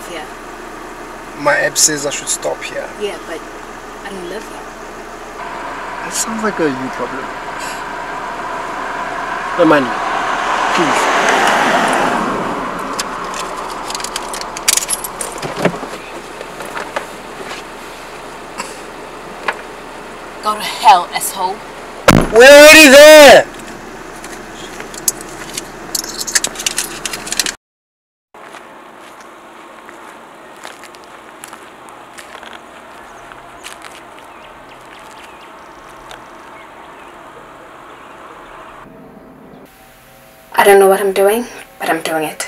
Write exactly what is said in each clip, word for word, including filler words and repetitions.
live here. My app says I should stop here. Yeah, but I don't live here. That sounds like a you problem. The money. Please. Go to hell, asshole. We're already there! I don't know what I'm doing, but I'm doing it.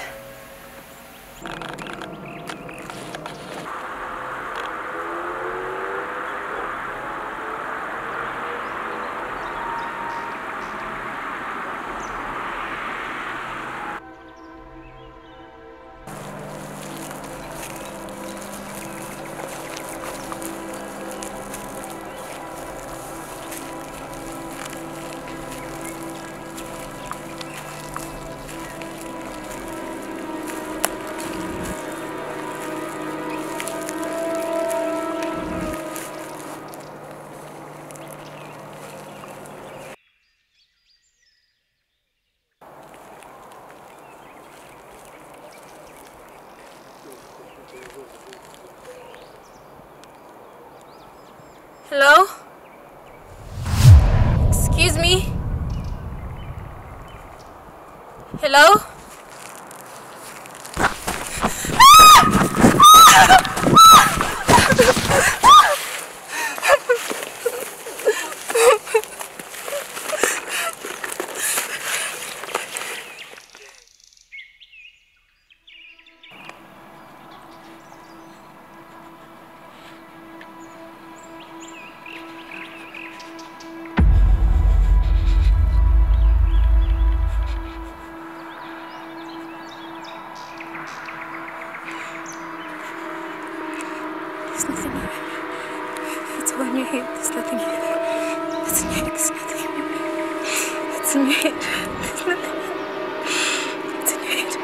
Hello? Excuse me? Hello? There's nothing here. It's all in your head. There's nothing here. It's in your head. There's nothing in your head. It's in your head. There's nothing. It's in your head.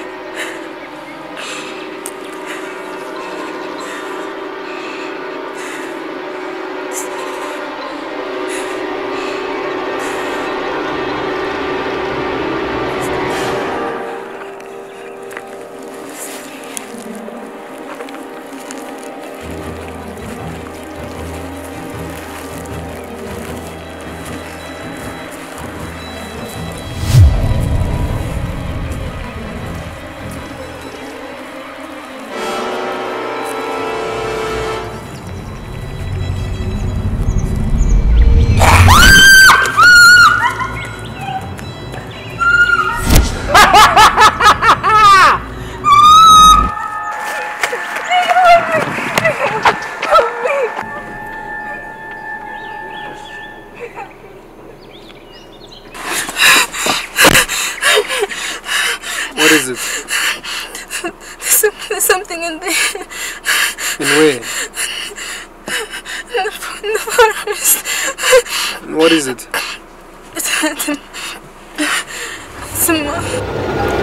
What is it? There's, there's something in there. In where? In the, in the forest. And what is it? It's, it's, a, it's a moth.